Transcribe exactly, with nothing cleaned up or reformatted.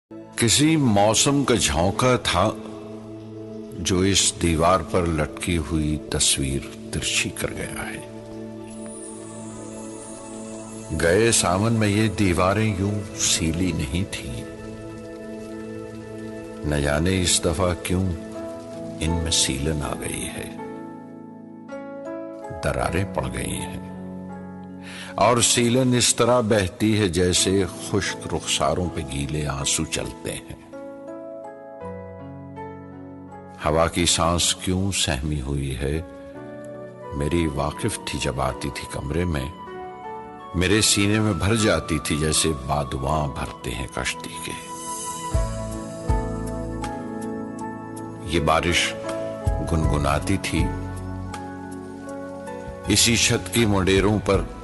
किसी मौसम का झोंका था जो इस दीवार पर लटकी हुई तस्वीर तिरछी कर गया है। गए सावन में ये दीवारें यूं सीली नहीं थी, न जाने इस दफा क्यों इनमें सीलन आ गई है, दरारें पड़ गई हैं और सीलन इस तरह बहती है जैसे खुश्क रुखसारों पे गीले आंसू चलते हैं। हवा की सांस क्यों सहमी हुई है, मेरी वाकिफ थी जब आती थी कमरे में, मेरे सीने में भर जाती थी जैसे बादुआं भरते हैं कश्ती के। ये बारिश गुनगुनाती थी, इसी छत की मुंडेरों पर